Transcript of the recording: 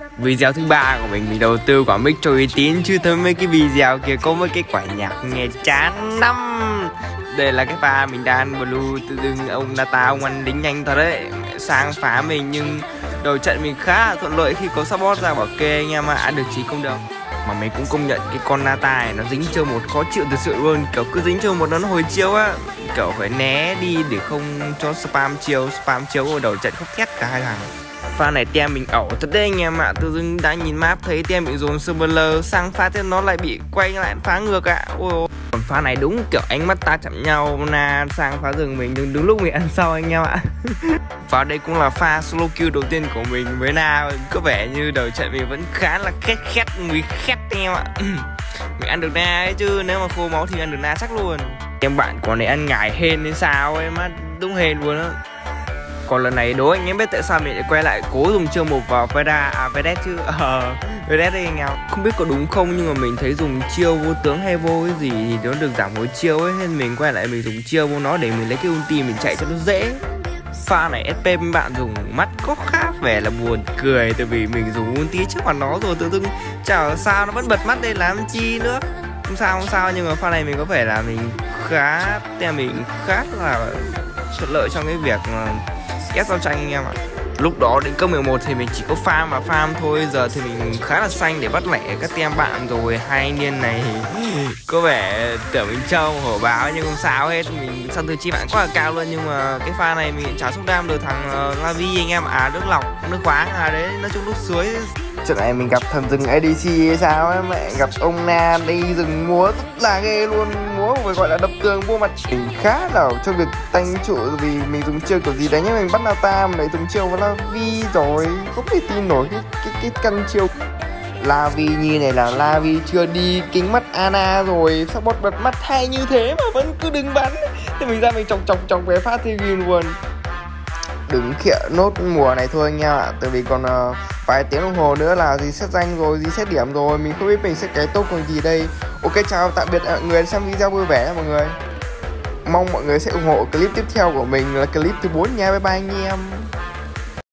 Video thứ ba của mình đầu tư quả mic cho uy tín, chứ thôi mấy cái video kia có mấy cái quả nhạc nghe chán lắm. Đây là cái pha mình đang blue, tự dưng ông Nata ông ăn lính nhanh thật đấy, sang phá mình. Nhưng đầu trận mình khá là thuận lợi khi có support ra bảo kê anh em ạ, ăn được chí không được. Mà mình cũng công nhận cái con Nata này nó dính chiêu một khó chịu thật sự luôn, kiểu cứ dính chiêu một nó hồi chiêu á, kiểu phải né đi để không cho spam chiêu ở đầu trận khóc thét cả hai thằng. Pha này tem mình ẩu thật đấy anh em ạ, tự dưng đã nhìn map thấy tem bị dồn server sang pha thế nó lại bị quay lại phá ngược ạ. Ôi, còn pha này đúng kiểu ánh mắt ta chạm nhau, Na sang phá rừng mình nhưng đúng lúc mình ăn sau anh em ạ. Và đây cũng là pha solo kill đầu tiên của mình với Na, có vẻ như đầu trận mình vẫn khá là khét nguy khét anh em ạ. Mình ăn được Na ấy chứ, nếu mà khô máu thì ăn được Na chắc luôn. Em bạn còn này ăn ngải hên hay sao em á, đúng hên luôn á. Còn lần này đố anh em biết tại sao mình lại quay lại cố dùng chiêu một vào Vedet chứ. Vedet đây anh em. Không biết có đúng không nhưng mà mình thấy dùng chiêu vô tướng hay vô cái gì thì nó được giảm hồi chiêu ấy, nên mình quay lại mình dùng chiêu vô nó để mình lấy cái ulti mình chạy cho nó dễ. Pha này SP mấy bạn dùng mắt có khá vẻ là buồn cười, tại vì mình dùng ulti trước mặt nó rồi tự dưng chả sao nó vẫn bật mắt lên làm chi nữa. Không sao nhưng mà pha này mình có vẻ là mình khá là thuận lợi trong cái việc ép giao tranh anh em ạ. Lúc đó đến cấp 11 thì mình chỉ có farm thôi, giờ thì mình khá là xanh để bắt lẻ các tem bạn rồi. Hai anh niên này có vẻ tưởng mình trâu hổ báo nhưng không sao hết, mình săn từ chi bạn quá là cao luôn. Nhưng mà cái pha này mình chả xúc đam được thằng Lavi anh em nước lọc nước khoáng đấy, nói chung nước suối. Trận này mình gặp thần rừng ADC hay sao ấy, mẹ gặp ông Na đi rừng múa rất là ghê luôn, múa phải gọi là đập tường vô mặt. Mình khá là cho việc tanh trụ vì mình dùng chiêu kiểu gì đánh mình bắt Nata mà lại dùng chiêu với Lavi rồi, không thể tin nổi cái căn chiêu. Lavi như này là Lavi chưa đi kính mắt Ana rồi, sao bot bật mắt hay như thế mà vẫn cứ đứng bắn. Thì mình ra mình chọc về phát thì ghiền luôn. Đừng khịa nốt mùa này thôi anh em ạ, tại vì còn vài tiếng đồng hồ nữa là reset danh rồi, reset điểm rồi, mình không biết mình sẽ cái tốt còn gì đây. Ok, chào tạm biệt mọi người, xem video vui vẻ mọi người. Mong mọi người sẽ ủng hộ clip tiếp theo của mình là clip thứ 4 nha, bye bye anh em.